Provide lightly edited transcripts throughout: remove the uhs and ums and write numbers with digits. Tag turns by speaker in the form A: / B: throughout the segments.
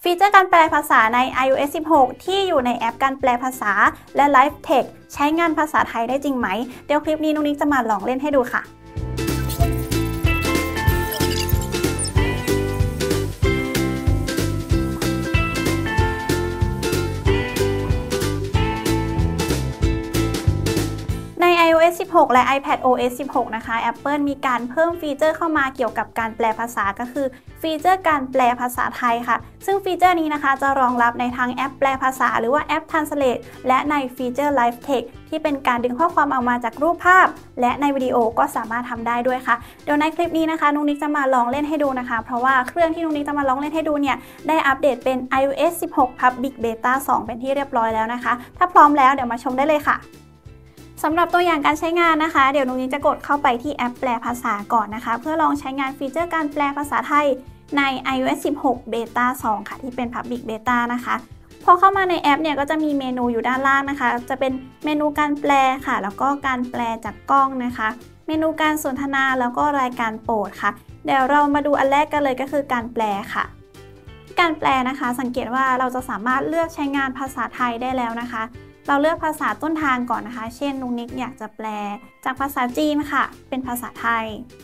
A: ฟีเจอร์การแปลภาษาใน iOS 16 ที่อยู่ในแอปการแปลภาษาและ Live Text ใช้งานภาษาไทยได้จริงไหมเดี๋ยวคลิปนี้นุ๊กนิกจะมาลองเล่นให้ดูค่ะใน iOS 16 และ iPadOS 16 นะคะ Apple มีการเพิ่มฟีเจอร์เข้ามาเกี่ยวกับการแปลภาษาก็คือฟีเจอร์การแปลภาษาไทยค่ะซึ่งฟีเจอร์นี้นะคะจะรองรับในทั้งแอปแปลภาษาหรือว่าแอป Translate และในฟีเจอร์ Live Text ที่เป็นการดึงข้อความออกมาจากรูปภาพและในวิดีโอก็สามารถทำได้ด้วยค่ะเดี๋ยวในคลิปนี้นะคะนุ๊กนิกจะมาลองเล่นให้ดูนะคะเพราะว่าเครื่องที่นุ๊กนิกจะมาลองเล่นให้ดูเนี่ยได้อัปเดตเป็น iOS 16 Public Beta 2 เป็นที่เรียบร้อยแล้วนะคะถ้าพร้อมแล้วเดี๋ยวมาชมได้เลยค่ะสำหรับตัวอย่างการใช้งานนะคะเดี๋ยวนุ๊กนิกจะกดเข้าไปที่แอปแปลภาษาก่อนนะคะเพื่อลองใช้งานฟีเจอร์การแปลภาษาไทยใน iOS 16 Beta 2 ค่ะที่เป็น Public Beta นะคะพอเข้ามาในแอปเนี่ยก็จะมีเมนูอยู่ด้านล่างนะคะจะเป็นเมนูการแปลค่ะแล้วก็การแปลจากกล้องนะคะเมนูการสนทนาแล้วก็รายการโปรดค่ะเดี๋ยวเรามาดูอันแรกกันเลยก็คือการแปลค่ะการแปลนะคะสังเกตว่าเราจะสามารถเลือกใช้งานภาษาไทยได้แล้วนะคะเราเลือกภาษาต้นทางก่อนนะคะเช่นนุ๊กนิกอยากจะแปลจากภาษาจีนค่ะเป็นภาษาไทย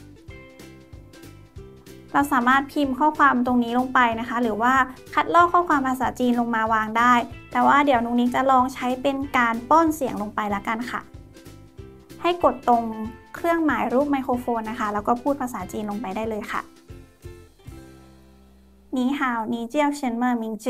A: เราสามารถพิมพ์ข้อความตรงนี้ลงไปนะคะหรือว่าคัดลอกข้อความภาษาจีนลงมาวางได้แต่ว่าเดี๋ยวนุ๊กนิกจะลองใช้เป็นการป้อนเสียงลงไปละกันค่ะให้กดตรงเครื่องหมายรูปไมโครโฟนนะคะแล้วก็พูดภาษาจีนลงไปได้เลยค่ะ你好你叫什么名字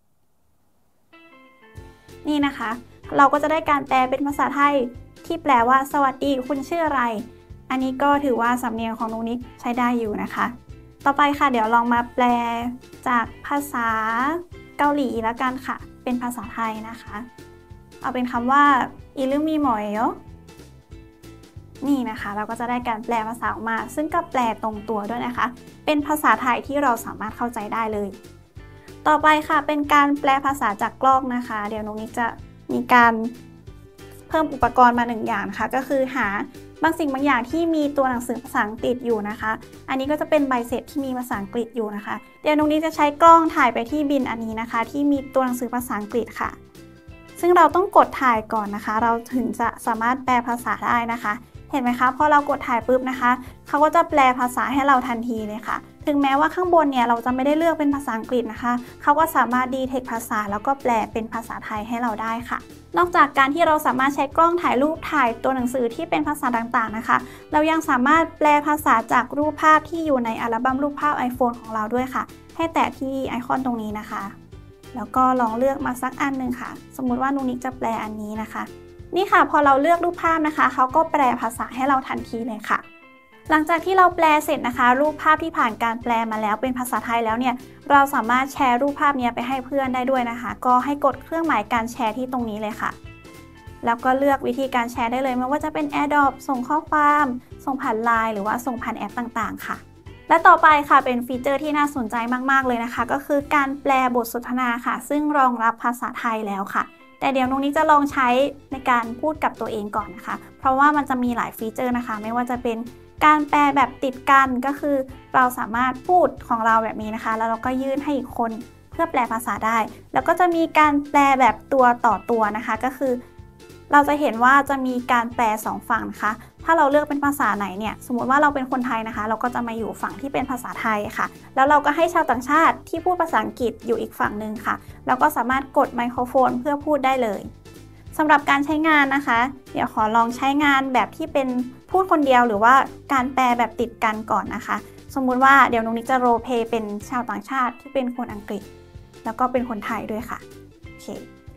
A: นี่นะคะเราก็จะได้การแปลเป็นภาษาไทยที่แปลว่าสวัสดีคุณชื่ออะไรอันนี้ก็ถือว่าสำเนียงของนุ๊กนิกใช้ได้อยู่นะคะต่อไปค่ะเดี๋ยวลองมาแปลจากภาษาเกาหลีแล้วกันค่ะเป็นภาษาไทยนะคะเอาเป็นคำว่าอิรุมิโมเอลนี่นะคะเราก็จะได้การแปลภาษาออกมาซึ่งก็แปลตรงตัวด้วยนะคะเป็นภาษาไทยที่เราสามารถเข้าใจได้เลยต่อไปค่ะเป็นการแปลภาษาจากกล้องนะคะเดี๋ยวนุ๊กนิกจะมีการเพิ่มอุปกรณ์มา1อย่างนะคะก็คือหาบางสิ่งบางอย่างที่มีตัวหนังสือภาษาอังกฤษอยู่นะคะอันนี้ก็จะเป็นใบเสร็จที่มีภาษาอังกฤษอยู่นะคะเดี๋ยวนุ๊กนิกจะใช้กล้องถ่ายไปที่บินอันนี้นะคะที่มีตัวหนังสือภาษาอังกฤษค่ะซึ่งเราต้องกดถ่ายก่อนนะคะเราถึงจะสามารถแปลภาษาได้นะคะเห็นไหมคะพอเรากดถ่ายปุ๊บนะคะเขาก็จะแปลภาษาให้เราทันทีเลยค่ะถึงแม้ว่าข้างบนเนี่ยเราจะไม่ได้เลือกเป็นภาษาอังกฤษนะคะเขาก็สามารถดีเทคภาษาแล้วก็แปลเป็นภาษาไทยให้เราได้ค่ะนอกจากการที่เราสามารถใช้กล้องถ่ายรูปถ่ายตัวหนังสือที่เป็นภาษาต่างๆนะคะเรายังสามารถแปลภาษาจากรูปภาพที่อยู่ในอัลบั้มรูปภาพ iPhone ของเราด้วยค่ะให้แตะที่ไอคอนตรงนี้นะคะแล้วก็ลองเลือกมาสักอันหนึ่งค่ะสมมุติว่านุ๊กนิกจะแปลอันนี้นะคะนี่ค่ะพอเราเลือกรูปภาพนะคะเขาก็แปลภาษาให้เราทันทีเลยค่ะหลังจากที่เราแปลเสร็จนะคะรูปภาพที่ผ่านการแปลมาแล้วเป็นภาษาไทยแล้วเนี่ยเราสามารถแชร์รูปภาพนี้ไปให้เพื่อนได้ด้วยนะคะก็ให้กดเครื่องหมายการแชร์ที่ตรงนี้เลยค่ะแล้วก็เลือกวิธีการแชร์ได้เลยไม่ว่าจะเป็น AirDrop ส่งข้อความส่งผ่าน LINE หรือว่าส่งผ่านแอปต่างๆค่ะและต่อไปค่ะเป็นฟีเจอร์ที่น่าสนใจมากๆเลยนะคะก็คือการแปลบทสนทนาค่ะซึ่งรองรับภาษาไทยแล้วค่ะแต่เดี๋ยวนุ๊กนิกจะลองใช้ในการพูดกับตัวเองก่อนนะคะเพราะว่ามันจะมีหลายฟีเจอร์นะคะไม่ว่าจะเป็นการแปลแบบติดกันก็คือเราสามารถพูดของเราแบบนี้นะคะแล้วเราก็ยื่นให้อีกคนเพื่อแปลภาษาได้แล้วก็จะมีการแปลแบบตัวต่อตัวนะคะก็คือเราจะเห็นว่าจะมีการแปล2ฝั่งนะคะถ้าเราเลือกเป็นภาษาไหนเนี่ยสมมติว่าเราเป็นคนไทยนะคะเราก็จะมาอยู่ฝั่งที่เป็นภาษาไทยค่ะแล้วเราก็ให้ชาวต่างชาติที่พูดภาษาอังกฤษอยู่อีกฝั่งหนึ่งค่ะแล้วก็สามารถกดไมโครโฟนเพื่อพูดได้เลยสำหรับการใช้งานนะคะเดี๋ยวขอลองใช้งานแบบที่เป็นพูดคนเดียวหรือว่าการแปลแบบติดกันก่อนนะคะสมมุติว่าเดี๋ยวนุ๊กนิกจะโรลเพลย์เป็นชาวต่างชาติที่เป็นคนอังกฤษแล้วก็เป็นคนไทยด้วยค่ะโอเค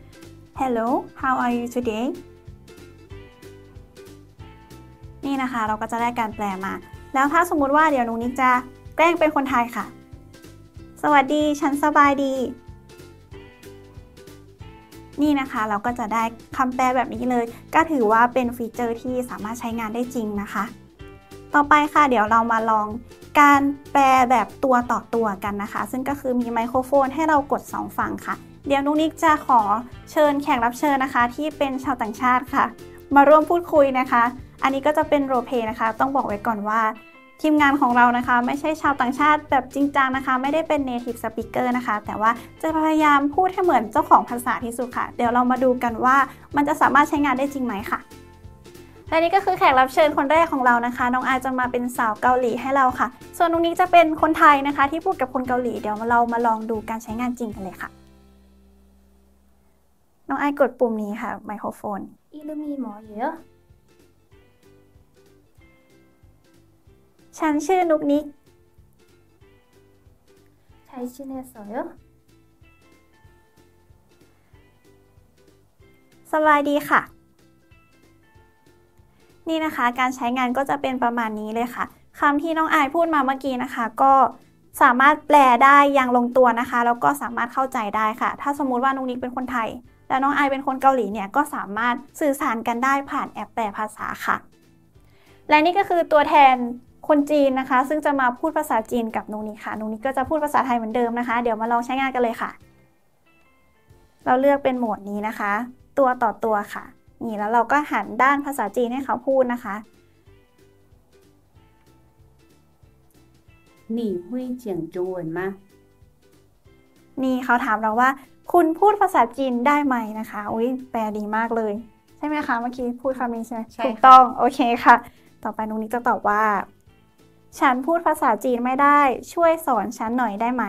A: Hello how are you today นี่นะคะเราก็จะได้การแปลมาแล้วถ้าสมมุติว่าเดี๋ยวนุ๊กนิกจะแกล้งเป็นคนไทยค่ะสวัสดีฉันสบายดีนี่นะคะเราก็จะได้คำแปลแบบนี้เลยก็ถือว่าเป็นฟีเจอร์ที่สามารถใช้งานได้จริงนะคะต่อไปค่ะเดี๋ยวเรามาลองการแปลแบบตัวต่อตัวกันนะคะซึ่งก็คือมีไมโครโฟนให้เรากด2ฝั่งค่ะเดี๋ยวนุ๊กนิกจะขอเชิญแขกรับเชิญนะคะที่เป็นชาวต่างชาติค่ะมาร่วมพูดคุยนะคะอันนี้ก็จะเป็นโรลเพลย์นะคะต้องบอกไว้ก่อนว่าทีมงานของเรานะคะไม่ใช่ชาวต่างชาติแบบจริงจังนะคะไม่ได้เป็น native speaker นะคะแต่ว่าจะพยายามพูดให้เหมือนเจ้าของภาษาที่สุดค่ะเดี๋ยวเรามาดูกันว่ามันจะสามารถใช้งานได้จริงไหมค่ะและนี่ก็คือแขกรับเชิญคนแรกของเรานะคะน้องอายจะมาเป็นสาวเกาหลีให้เราค่ะส่วนตรงนี้จะเป็นคนไทยนะคะที่พูดกับคนเกาหลีเดี๋ยวเรามาลองดูการใช้งานจริงกันเลยค่ะน้องอายกดปุ่มนี้ค่ะไมโครโฟน
B: 이름이 뭐예요?
A: ฉันชื่อนุกนิก
B: 잘 지냈어요?
A: สบายดีค่ะนี่นะคะการใช้งานก็จะเป็นประมาณนี้เลยค่ะคำที่น้องอายพูดมาเมื่อกี้นะคะก็สามารถแปลได้อย่างลงตัวนะคะแล้วก็สามารถเข้าใจได้ค่ะถ้าสมมุติว่านุกนิกเป็นคนไทยและน้องอายเป็นคนเกาหลีเนี่ยก็สามารถสื่อสารกันได้ผ่านแอปแปลภาษาค่ะและนี่ก็คือตัวแทนคนจีนนะคะซึ่งจะมาพูดภาษาจีนกับนุกนิกค่ะนุกนิกก็จะพูดภาษาไทยเหมือนเดิมนะคะเดี๋ยวมาลองใช้งานกันเลยค่ะเราเลือกเป็นโหมดนี้นะคะตัวต่อตัวค่ะนี่แล้วเราก็หันด้านภาษาจีนให้เขาพูดนะคะ
B: 你会讲中文吗
A: นี่เขาถามเราว่าคุณพูดภาษาจีนได้ไหมนะคะอุ๊ยแปลดีมากเลยใช่ไหมคะเมื่อกี้พูดคำนี้ใช่ไหมถูกต้องโอเคค่ะต่อไปนุกนิกจะตอบว่าฉันพูดภาษาจีนไม่ได้ช่วยสอนฉันหน่อยได้ไหม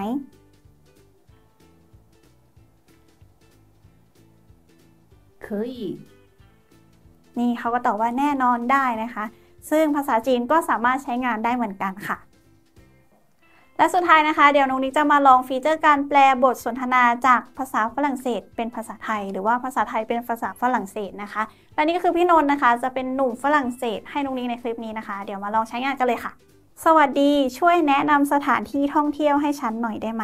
B: 可以
A: นี่เขาก็ตอบว่าแน่นอนได้นะคะซึ่งภาษาจีนก็สามารถใช้งานได้เหมือนกันค่ะและสุดท้ายนะคะเดี๋ยวนุกนิกจะมาลองฟีเจอร์การแปลบทสนทนาจากภาษาฝรั่งเศสเป็นภาษาไทยหรือว่าภาษาไทยเป็นภาษาฝรั่งเศสนะคะและนี่ก็คือพี่นนท์นะคะจะเป็นหนุ่มฝรั่งเศสให้นุกนิกในคลิปนี้นะคะเดี๋ยวมาลองใช้งานกันเลยค่ะสวัสดีช่วยแนะนำสถานที่ท่องเที่ยวให้ฉันหน่อยได้ไหม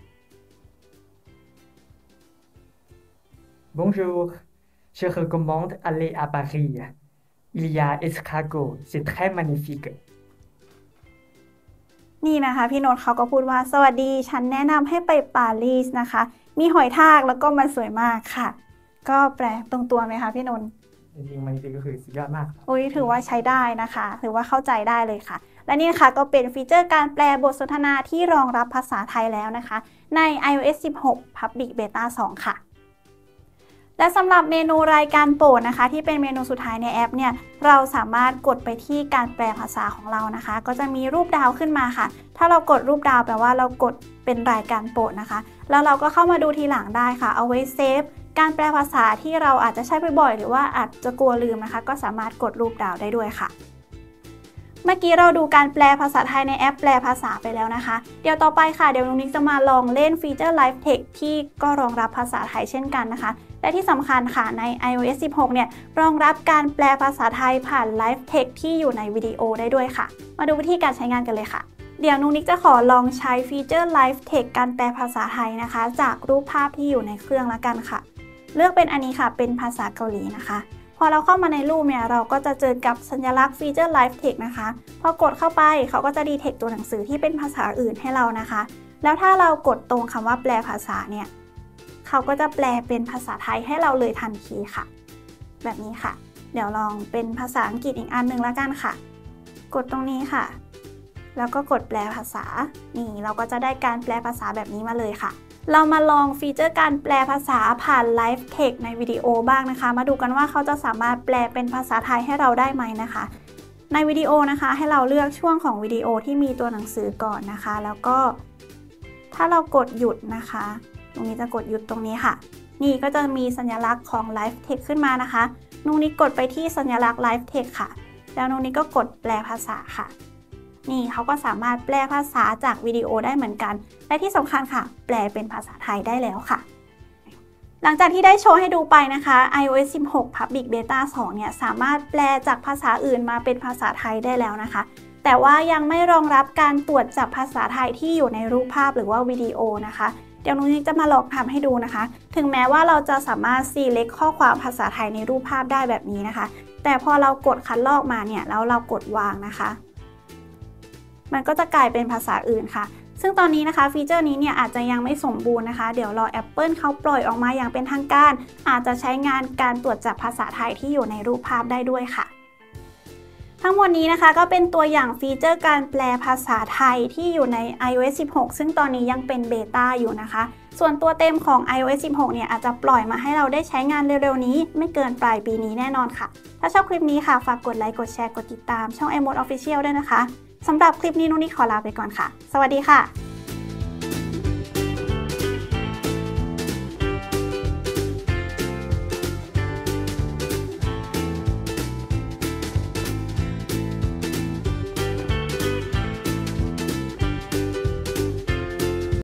C: Bonjour, je recommande aller à Paris. Il y a escargot, c'est très magnifique.
A: นี่นะคะพี่นนท์เขาก็พูดว่าสวัสดีฉันแนะนำให้ไปปารีสนะคะมีหอยทากแล้วก็มันสวยมากค่ะก็แปลตรงตัวไหมคะพี่นนท์
C: จริงๆ magnifique ก็คือสุดยอดมาก
A: อุ้ยถือว่าใช้ได้นะคะถือว่าเข้าใจได้เลยค่ะและนี่นะคะก็เป็นฟีเจอร์การแปลบทสนทนาที่รองรับภาษาไทยแล้วนะคะใน iOS 16 Public Beta 2 ค่ะและสำหรับเมนูรายการโปรดนะคะที่เป็นเมนูสุดท้ายในแอปเนี่ยเราสามารถกดไปที่การแปลภาษาของเรานะคะก็จะมีรูปดาวขึ้นมาค่ะถ้าเรากดรูปดาวแปลว่าเรากดเป็นรายการโปรดนะคะแล้วเราก็เข้ามาดูทีหลังได้ค่ะเอาไว้เซฟการแปลภาษาที่เราอาจจะใช้บ่อยๆหรือว่าอาจจะกลัวลืมนะคะก็สามารถกดรูปดาวได้ด้วยค่ะเมื่อกี้เราดูการแปลภาษาไทยในแอปแปลภาษาไปแล้วนะคะเดี๋ยวต่อไปค่ะเดี๋ยวนุกนิกจะมาลองเล่นฟีเจอร์ Live Text ที่ก็รองรับภาษาไทยเช่นกันนะคะและที่สำคัญค่ะใน iOS 16 เนี่ยรองรับการแปลภาษาไทยผ่าน Live Text ที่อยู่ในวิดีโอได้ด้วยค่ะมาดูวิธีการใช้งานกันเลยค่ะเดี๋ยวนุกนิกจะขอลองใช้ฟีเจอร์ Live Text การแปลภาษาไทยนะคะจากรูปภาพที่อยู่ในเครื่องละกันค่ะเลือกเป็นอันนี้ค่ะเป็นภาษาเกาหลีนะคะพอเราเข้ามาในรูปเนี่ยเราก็จะเจอกับสัญลักษณ์ฟีเจอร์ Live Text นะคะพอกดเข้าไปเขาก็จะดีเทคตัวหนังสือที่เป็นภาษาอื่นให้เรานะคะแล้วถ้าเรากดตรงคำว่าแปลภาษาเนี่ยเขาก็จะแปลเป็นภาษาไทยให้เราเลยทันทีค่ะแบบนี้ค่ะเดี๋ยวลองเป็นภาษาอังกฤษอีกอันหนึ่งแล้วกันค่ะกดตรงนี้ค่ะแล้วก็กดแปลภาษานี่เราก็จะได้การแปลภาษาแบบนี้มาเลยค่ะเรามาลองฟีเจอร์การแปลภาษาผ่าน Live Text ในวิดีโอบ้างนะคะมาดูกันว่าเขาจะสามารถแปลเป็นภาษาไทยให้เราได้ไหมนะคะในวิดีโอนะคะให้เราเลือกช่วงของวิดีโอที่มีตัวหนังสือก่อนนะคะแล้วก็ถ้าเรากดหยุดนะคะตรงนี้จะกดหยุดตรงนี้ค่ะนี่ก็จะมีสัญลักษณ์ของ Live Text ขึ้นมานะคะนุกนิกกดไปที่สัญลักษณ์ Live Text ค่ะแล้วนุกนิกก็กดแปลภาษาค่ะนี่เขาก็สามารถแปลภาษาจากวิดีโอได้เหมือนกันและที่สำคัญค่ะแปลเป็นภาษาไทยได้แล้วค่ะหลังจากที่ได้โชว์ให้ดูไปนะคะ iOS 16 Public Beta 2 เนี่ยสามารถแปลจากภาษาอื่นมาเป็นภาษาไทยได้แล้วนะคะแต่ว่ายังไม่รองรับการตรวจจับภาษาไทยที่อยู่ในรูปภาพหรือว่าวิดีโอนะคะเดี๋ยวนุกนิกจะมาลองทำให้ดูนะคะถึงแม้ว่าเราจะสามารถ select ข้อความภาษาไทยในรูปภาพได้แบบนี้นะคะแต่พอเรากดคัดลอกมาเนี่ยแล้วเรากดวางนะคะมันก็จะกลายเป็นภาษาอื่นค่ะซึ่งตอนนี้นะคะฟีเจอร์นี้เนี่ยอาจจะยังไม่สมบูรณ์นะคะเดี๋ยวรอ Apple เขาปล่อยออกมาอย่างเป็นทางการอาจจะใช้งานการตรวจจับภาษาไทยที่อยู่ในรูปภาพได้ด้วยค่ะทั้งหมดนี้นะคะก็เป็นตัวอย่างฟีเจอร์การแปลภาษาไทยที่อยู่ใน iOS 16 ซึ่งตอนนี้ยังเป็นเบต้าอยู่นะคะส่วนตัวเต็มของ iOS 16 เนี่ยอาจจะปล่อยมาให้เราได้ใช้งานเร็วๆนี้ไม่เกินปลายปีนี้แน่นอนค่ะถ้าชอบคลิปนี้ค่ะฝากกดไลค์กดแชร์กดติดตามช่อง iMode Official ด้วยนะคะสำหรับคลิปนี้นุ้ยขอลาไปก่อนค่ะสวัสดีค่ะ